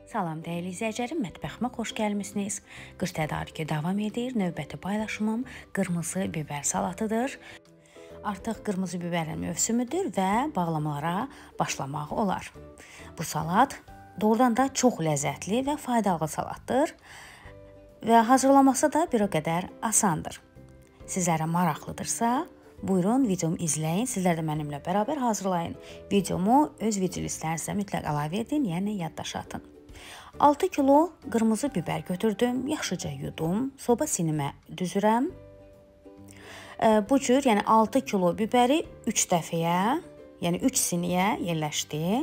Salam dəyərli izləyicilərim, mətbəximə xoş gəlmisiniz. Qış tədarükü davam edir. Növbəti paylaşımım qırmızı biber salatıdır. Artıq qırmızı biberin mövsümüdür və bağlamalara başlamaq olar. Bu salat doğrudan da çox ləzzətli və faydalı salatdır və hazırlaması da bir o qədər asandır. Sizlərə maraqlıdırsa, buyurun videomu izləyin, sizlər də mənimlə bərabər hazırlayın. Videomu öz video listənizə mütləq əlavə edin, yəni yaddaşa atın. 6 kilo qırmızı biber götürdüm, yaxşıca yudum, soba sinimə düzürəm. Bu cür, yəni 6 kilo biberi 3 dəfəyə, yəni 3 siniyə yerləşdi.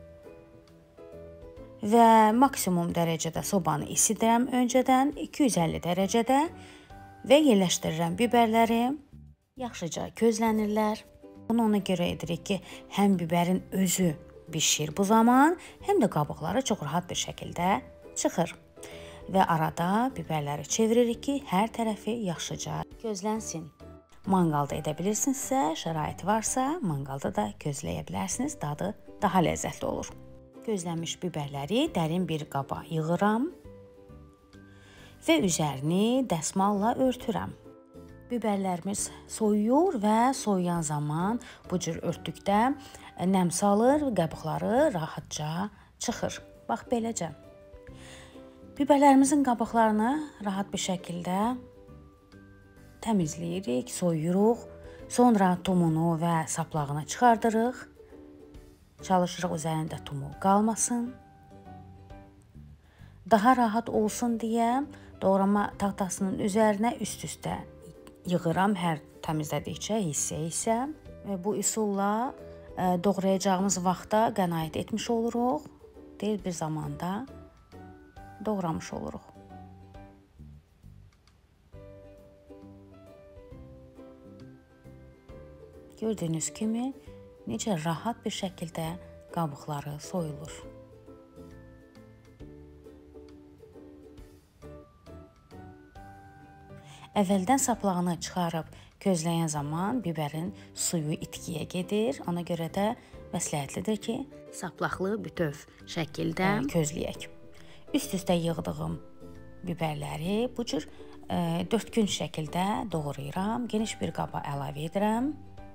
Və maksimum dərəcədə sobanı isidirəm öncədən, 250 dərəcədə və yerləşdirirəm biberləri. Yaxşıca közlənirlər. Bunu ona görə edirik ki, həm biberin özü bişir bu zaman, həm də qabıqları çox rahat bir şəkildə çıxır. Və arada biberləri çeviririk ki, hər tərəfi yaxşıca közlənsin. Manqalda edə bilirsinizsə, şəraiti varsa, manqalda da közləyə bilərsiniz, dadı daha ləzzətli olur. Közlənmiş biberləri dərin bir qaba yığıram və üzərini dəsmalla örtürəm. Biberlərimiz soyuyur və soyuyan zaman bu cür örtdükdə nəm salır, qabıqları rahatca çıxır. Bax beləcə. Biberlərimizin qabıqlarını rahat bir şəkildə təmizləyirik, soyuruq. Sonra tumunu və saplağını çıxardırıq. Çalışırıq üzərində tumu qalmasın. Daha rahat olsun deyə doğrama tahtasının üzərinə üst-üstə yığıram hər təmizlədikcə hissə-hissə və bu üsulla doğrayacağımız vaxta qənaət etmiş oluruq. Deyil bir zamanda doğramış oluruq. Gördüyünüz kimi necə rahat bir şəkildə qabıqları soyulur. Əvvəldən saplağını çıxarıb közləyən zaman biberin suyu itkiyə gedir. Ona görə də məsləhətlidir ki, saplaqlı bütöv şəkildə közləyək. Üst-üstə yığdığım biberləri bu cür dörtgün şəkildə doğrayıram. Geniş bir qaba əlavə edirəm.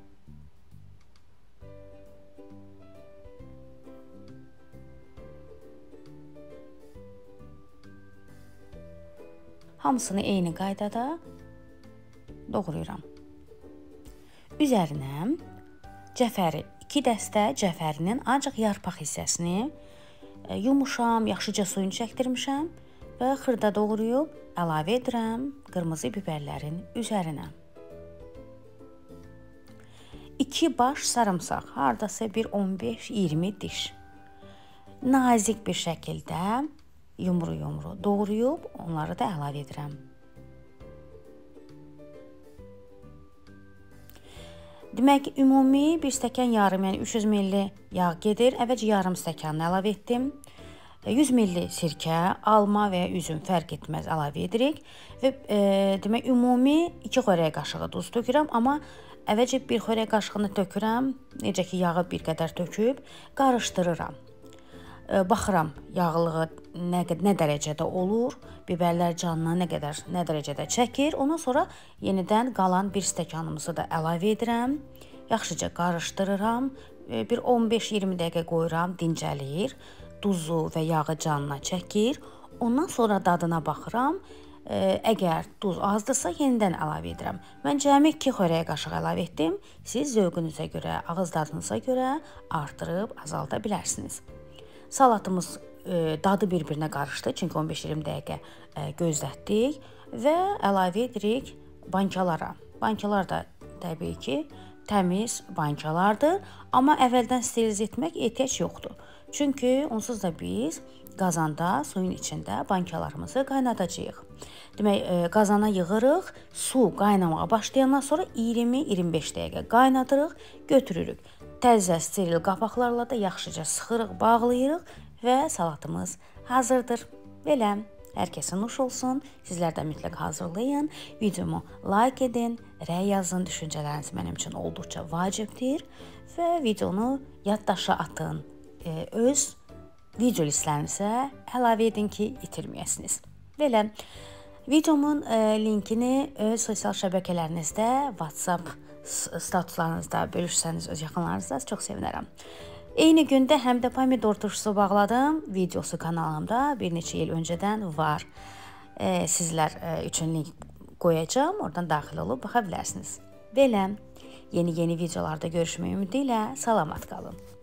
Hamısını eyni qaydada doğrayıram. Üzərinə cəfəri, 2 dəstə cəfərinin ancaq yarpaq hissəsini yumuşam, yaxşıca suyunu çəkdirmişəm və xırda doğrayıb əlavə edirəm qırmızı biberlərin üzərinə. 2 baş sarımsaq, hardasa bir 15-20 diş. Nazik bir şəkildə yumru-yumru doğrayıb onları da əlavə edirəm. Demək, ümumi 1 stəkan yarım, yəni 300 ml yağ gedir. Əvvəlcə yarım stəkanını əlavə etdim. 100 ml sirkə, alma və ya üzüm fərq etməz əlavə edirik. Və demək, ümumi 2 xörək qaşığı duz tökürəm, amma əvvəlcə 1 xörək qaşığını tökürəm. Necə ki, yağı bir qədər töküb qarışdırıram. Baxıram yağlığı nə dərəcədə olur, biberlər canına nə dərəcədə çəkir. Ondan sonra yenidən qalan 1 stəkanımızı da əlavə edirəm. Yaxşıca qarışdırıram. Bir 15-20 dəqiqə qoyuram, dincəliyir. Duzu və yağı canına çəkir. Ondan sonra dadına baxıram. Əgər duz azdırsa yenidən əlavə edirəm. Mən cəmi 2 xörək qaşığı əlavə etdim. Siz zövqünüzə görə, ağız dadınıza görə artırıb azalda bilərsiniz. Salatımız dadı bir-birinə qarışdı, çünki 15-20 dəqiqə gözlətdik və əlavə edirik bankalara. Bankalar da təbii ki, təmiz bankalardır, amma əvvəldən steriliz etmək ehtiyac yoxdur. Çünki onsuz da biz qazanda, suyun içində bankalarımızı qaynadacağıq. Demək, qazana yığırıq, su qaynamağa başlayandan sonra 20-25 dəqiqə qaynadırıq, götürürük. Təzə steril qapaqlarla da yaxşıca sıxırıq, bağlayırıq və salatımız hazırdır. Belə, hər kəsin nuş olsun. Sizlər də mütləq hazırlayın. Videomu like edin, rəy yazın. Düşüncələriniz mənim üçün olduqca vacibdir və videonu yaddaşa atın. Öz video listələrini isə əlavə edin ki, itirməyəsiniz. Belə videomun linkini öz sosial şəbəkələrinizdə, WhatsApp statuslarınızda bölüşsəniz öz yaxınlarınızla çox sevinərəm. Eyni gündə həm də pomidor turşusu bağladım. Videosu kanalımda bir neçə il öncədən var. Sizlər üçün link qoyacağım. Oradan daxil olub baxa bilərsiniz. Belə yeni videolarda görüşmək ümidi ilə salamat qalın.